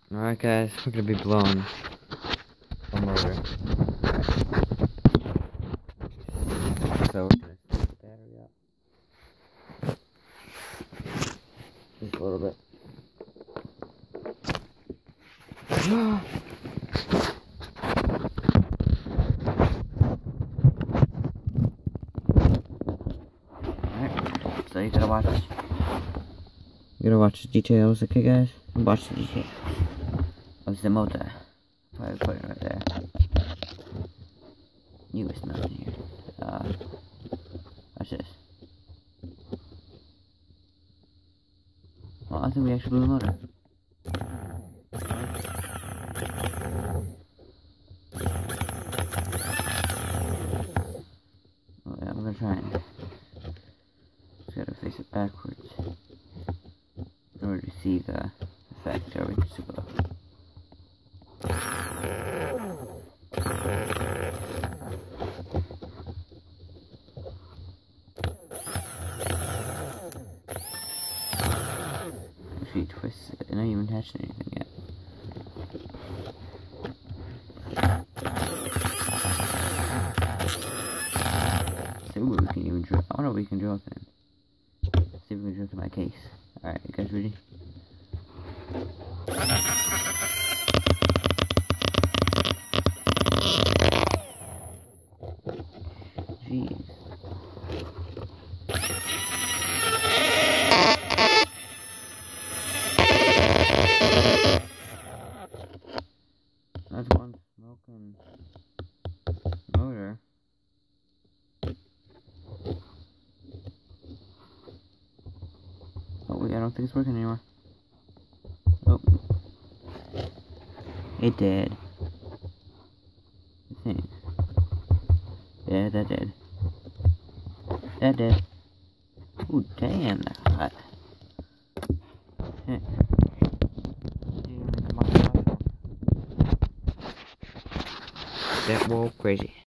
Alright guys, we're gonna be blown for murder. So we're gonna set the battery up. Just a little bit. Alright, so you gotta watch. You gotta watch the details, okay guys? Watch the details of the motor. Probably put it right there. Newest nothing here. Watch this. Well, I think we actually blew the motor. Oh yeah, I'm gonna try and just gotta face it backwards in order to see the effect of everything super low. Actually twists it, and I haven't even touched anything yet. See what we can even drill. I don't know what we can drill to him. See if we can drill to my case. Alright, you guys ready? Jeez. That's one smoking motor. Oh wait, I don't think it's working anymore. Oh. It did. I think. Yeah, that did. That did. Ooh, damn, that's hot. That wall crazy.